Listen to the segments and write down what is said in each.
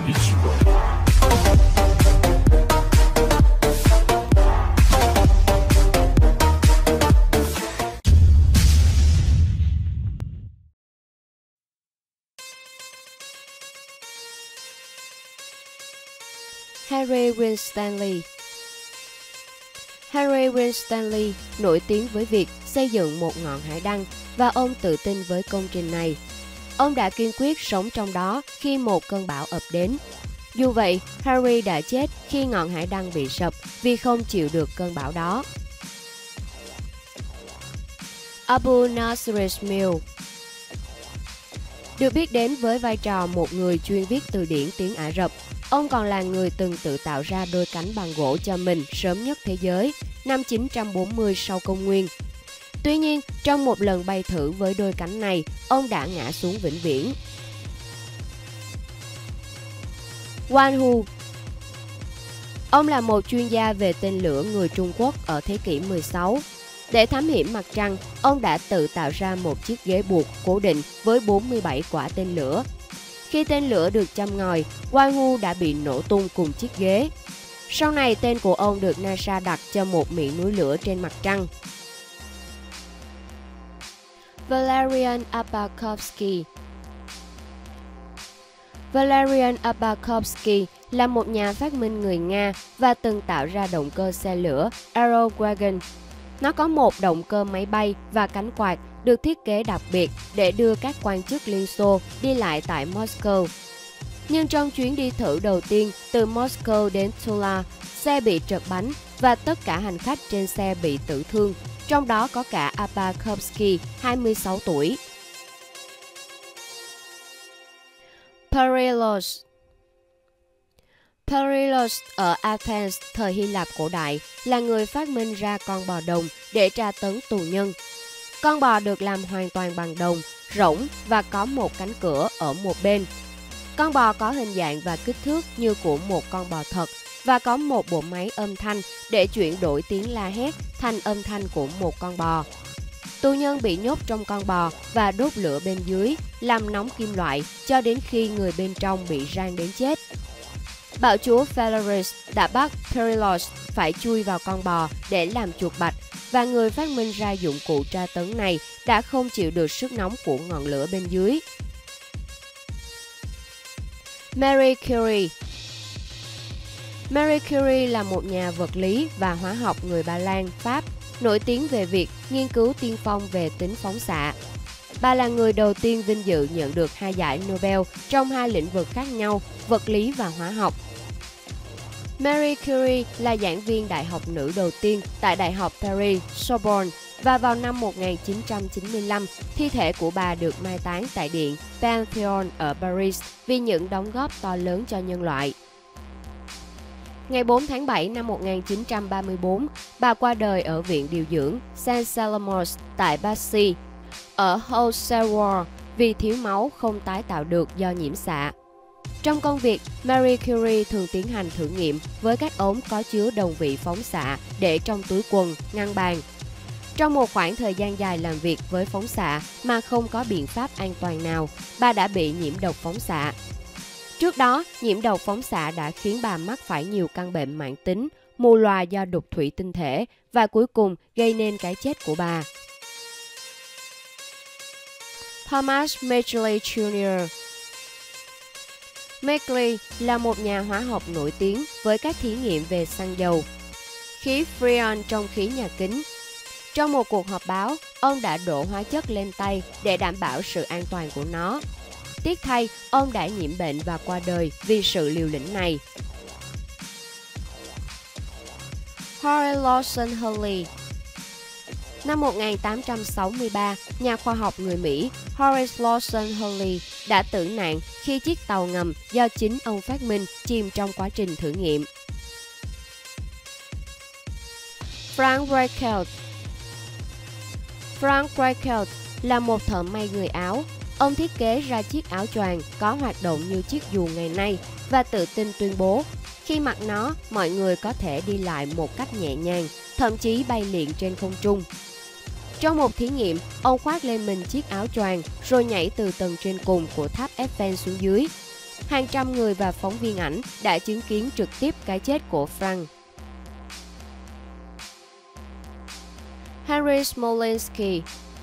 一起玩。 Harry Winstanley. Harry Winstanley nổi tiếng với việc xây dựng một ngọn hải đăng và ông tự tin với công trình này. Ông đã kiên quyết sống trong đó khi một cơn bão ập đến. Dù vậy, Harry đã chết khi ngọn hải đăng bị sập vì không chịu được cơn bão đó. Abu Nasir Ismail được biết đến với vai trò một người chuyên viết từ điển tiếng Ả Rập. Ông còn là người từng tự tạo ra đôi cánh bằng gỗ cho mình sớm nhất thế giới, năm 940 sau công nguyên. Tuy nhiên, trong một lần bay thử với đôi cánh này, ông đã ngã xuống vĩnh viễn. Wang Hu. Ông là một chuyên gia về tên lửa người Trung Quốc ở thế kỷ 16. Để thám hiểm mặt trăng, ông đã tự tạo ra một chiếc ghế buộc cố định với 47 quả tên lửa. Khi tên lửa được châm ngòi, Wang Hu đã bị nổ tung cùng chiếc ghế. Sau này, tên của ông được NASA đặt cho một miệng núi lửa trên mặt trăng. Valerian Abakovsky. Valerian Abakovsky là một nhà phát minh người Nga và từng tạo ra động cơ xe lửa Aerowagon. Nó có một động cơ máy bay và cánh quạt được thiết kế đặc biệt để đưa các quan chức Liên Xô đi lại tại Moscow. Nhưng trong chuyến đi thử đầu tiên từ Moscow đến Tula, xe bị trật bánh và tất cả hành khách trên xe bị tử thương, trong đó có cả Abakovsky, 26 tuổi. Perilos. Perilos ở Athens thời Hy Lạp cổ đại là người phát minh ra con bò đồng để tra tấn tù nhân. Con bò được làm hoàn toàn bằng đồng, rỗng và có một cánh cửa ở một bên. Con bò có hình dạng và kích thước như của một con bò thật và có một bộ máy âm thanh để chuyển đổi tiếng la hét thành âm thanh của một con bò. Tù nhân bị nhốt trong con bò và đốt lửa bên dưới, làm nóng kim loại cho đến khi người bên trong bị rang đến chết. Bạo chúa Phalaris đã bắt Perilos phải chui vào con bò để làm chuột bạch, và người phát minh ra dụng cụ tra tấn này đã không chịu được sức nóng của ngọn lửa bên dưới. Marie Curie. Marie Curie là một nhà vật lý và hóa học người Ba Lan, Pháp, nổi tiếng về việc nghiên cứu tiên phong về tính phóng xạ. Bà là người đầu tiên vinh dự nhận được 2 giải Nobel trong 2 lĩnh vực khác nhau, vật lý và hóa học. Marie Curie là giảng viên đại học nữ đầu tiên tại Đại học Paris Sorbonne, và vào năm 1995, thi thể của bà được mai táng tại Điện Pantheon ở Paris vì những đóng góp to lớn cho nhân loại. Ngày 4 tháng 7 năm 1934, bà qua đời ở Viện Điều dưỡng Saint Salomos tại Passy, ở Haute-Savoie vì thiếu máu không tái tạo được do nhiễm xạ. Trong công việc, Marie Curie thường tiến hành thử nghiệm với các ống có chứa đồng vị phóng xạ để trong túi quần, ngăn bàn. Trong một khoảng thời gian dài làm việc với phóng xạ mà không có biện pháp an toàn nào, bà đã bị nhiễm độc phóng xạ. Trước đó, nhiễm độc phóng xạ đã khiến bà mắc phải nhiều căn bệnh mãn tính, mù lòa do đục thủy tinh thể và cuối cùng gây nên cái chết của bà. Thomas Macaulay Jr. Macaulay là một nhà hóa học nổi tiếng với các thí nghiệm về xăng dầu, khí freon trong khí nhà kính. Trong một cuộc họp báo, ông đã đổ hóa chất lên tay để đảm bảo sự an toàn của nó. Tiếc thay, ông đã nhiễm bệnh và qua đời vì sự liều lĩnh này. Horace Lawson Hurley. Năm 1863, nhà khoa học người Mỹ Horace Lawson Hurley đã tử nạn khi chiếc tàu ngầm do chính ông phát minh chìm trong quá trình thử nghiệm. Frank Reichelt. Frank Reichelt là một thợ may người Áo. Ông thiết kế ra chiếc áo choàng có hoạt động như chiếc dù ngày nay và tự tin tuyên bố, khi mặc nó, mọi người có thể đi lại một cách nhẹ nhàng, thậm chí bay lượn trên không trung. Trong một thí nghiệm, ông khoác lên mình chiếc áo choàng rồi nhảy từ tầng trên cùng của tháp Eiffel xuống dưới. Hàng trăm người và phóng viên ảnh đã chứng kiến trực tiếp cái chết của Frank. Henry Smolinski.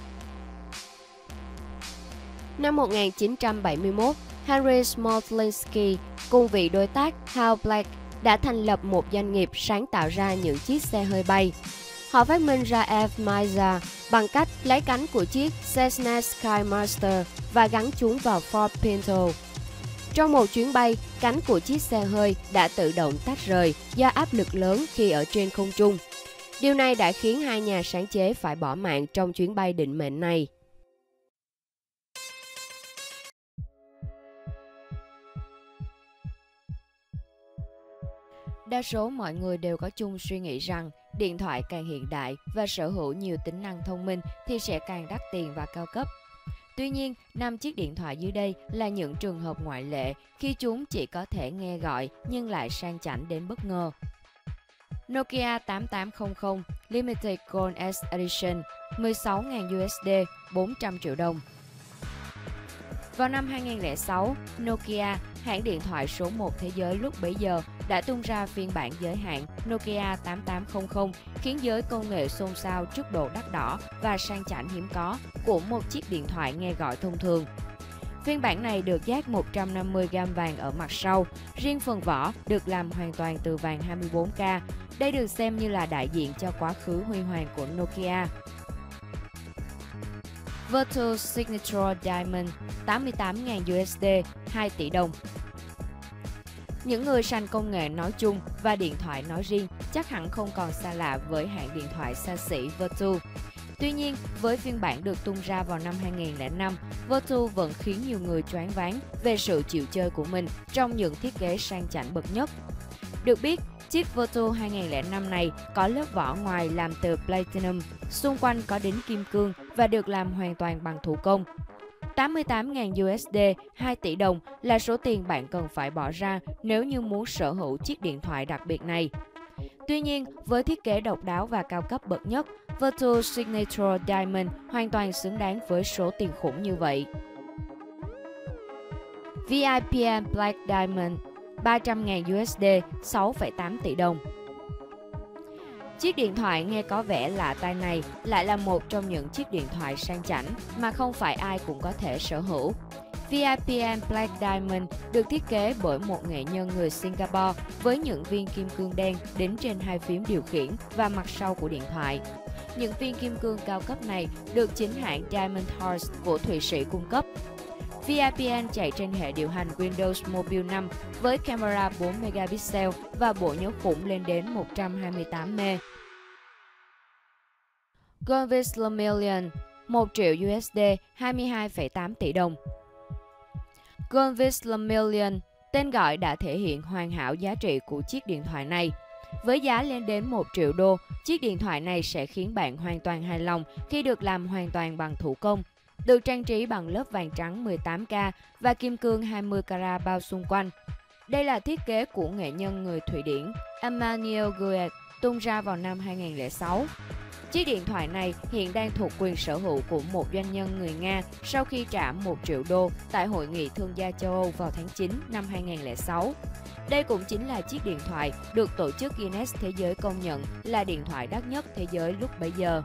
Năm 1971, Henry Smolinski cùng vị đối tác Hal Black đã thành lập một doanh nghiệp sáng tạo ra những chiếc xe hơi bay. Họ phát minh ra F-Maya bằng cách lấy cánh của chiếc Cessna Skymaster và gắn chúng vào Ford Pinto. Trong một chuyến bay, cánh của chiếc xe hơi đã tự động tách rời do áp lực lớn khi ở trên không trung. Điều này đã khiến hai nhà sáng chế phải bỏ mạng trong chuyến bay định mệnh này. Đa số mọi người đều có chung suy nghĩ rằng điện thoại càng hiện đại và sở hữu nhiều tính năng thông minh thì sẽ càng đắt tiền và cao cấp. Tuy nhiên, 5 chiếc điện thoại dưới đây là những trường hợp ngoại lệ khi chúng chỉ có thể nghe gọi nhưng lại sang chảnh đến bất ngờ. Nokia 8800 Limited Gold S Edition 16.000 USD 400 triệu đồng. Vào năm 2006, Nokia, hãng điện thoại số 1 thế giới lúc bấy giờ, đã tung ra phiên bản giới hạn Nokia 8800 khiến giới công nghệ xôn xao trước độ đắt đỏ và sang chảnh hiếm có của một chiếc điện thoại nghe gọi thông thường. Phiên bản này được dát 150g vàng ở mặt sau, riêng phần vỏ được làm hoàn toàn từ vàng 24K. Đây được xem như là đại diện cho quá khứ huy hoàng của Nokia. Virtual Signature Diamond 88.000 USD 2 tỷ đồng. Những người sành công nghệ nói chung và điện thoại nói riêng chắc hẳn không còn xa lạ với hãng điện thoại xa xỉ Virtu. Tuy nhiên, với phiên bản được tung ra vào năm 2005, Virtu vẫn khiến nhiều người choáng váng về sự chịu chơi của mình trong những thiết kế sang chảnh bậc nhất. Được biết, chiếc Virtu 2005 này có lớp vỏ ngoài làm từ platinum, xung quanh có đính kim cương và được làm hoàn toàn bằng thủ công. 88.000 USD 2 tỷ đồng là số tiền bạn cần phải bỏ ra nếu như muốn sở hữu chiếc điện thoại đặc biệt này. Tuy nhiên, với thiết kế độc đáo và cao cấp bậc nhất, Virtual Signature Diamond hoàn toàn xứng đáng với số tiền khủng như vậy. VIPN Black Diamond 300.000 USD 6,8 tỷ đồng. Chiếc điện thoại nghe có vẻ lạ tai này lại là một trong những chiếc điện thoại sang chảnh mà không phải ai cũng có thể sở hữu. VIPN Black Diamond được thiết kế bởi một nghệ nhân người Singapore với những viên kim cương đen đính trên hai phím điều khiển và mặt sau của điện thoại. Những viên kim cương cao cấp này được chính hãng Diamond Horse của Thụy Sĩ cung cấp. VIPN chạy trên hệ điều hành Windows Mobile 5 với camera 4 megapixel và bộ nhớ khủng lên đến 128 MB. Goldfish Lemillion 1 triệu USD 22,8 tỷ đồng. Goldfish Lemillion, tên gọi đã thể hiện hoàn hảo giá trị của chiếc điện thoại này. Với giá lên đến 1 triệu đô, chiếc điện thoại này sẽ khiến bạn hoàn toàn hài lòng khi được làm hoàn toàn bằng thủ công. Được trang trí bằng lớp vàng trắng 18K và kim cương 20K bao xung quanh. Đây là thiết kế của nghệ nhân người Thụy Điển Emmanuel Guet tung ra vào năm 2006. Chiếc điện thoại này hiện đang thuộc quyền sở hữu của một doanh nhân người Nga sau khi trả 1 triệu đô tại Hội nghị Thương gia châu Âu vào tháng 9 năm 2006. Đây cũng chính là chiếc điện thoại được tổ chức Guinness Thế giới công nhận là điện thoại đắt nhất thế giới lúc bấy giờ.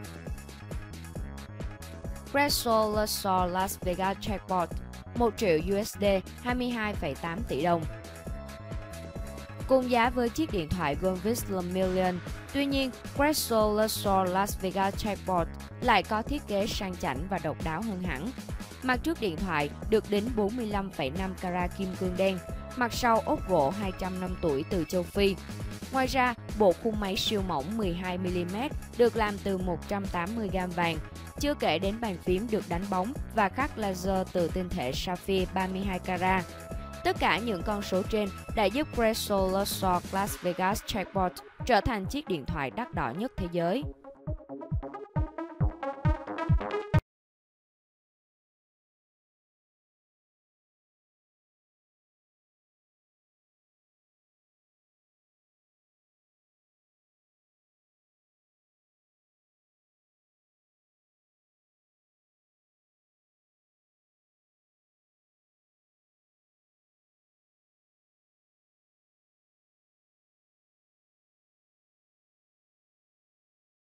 Crystal Luxor Las Vegas Jackpot 1 triệu USD 22,8 tỷ đồng. Cùng giá với chiếc điện thoại Goldfish Lemillion, tuy nhiên Crystal Luxor Las Vegas Jackpot lại có thiết kế sang chảnh và độc đáo hơn hẳn. Mặt trước điện thoại được đính 45,5 carat kim cương đen, mặt sau ốp gỗ 200 năm tuổi từ châu Phi. Ngoài ra, bộ khung máy siêu mỏng 12mm được làm từ 180g vàng, chưa kể đến bàn phím được đánh bóng và khắc laser từ tinh thể sapphire 32K. Tất cả những con số trên đã giúp Crystal Luxor Las Vegas Jackpot trở thành chiếc điện thoại đắt đỏ nhất thế giới.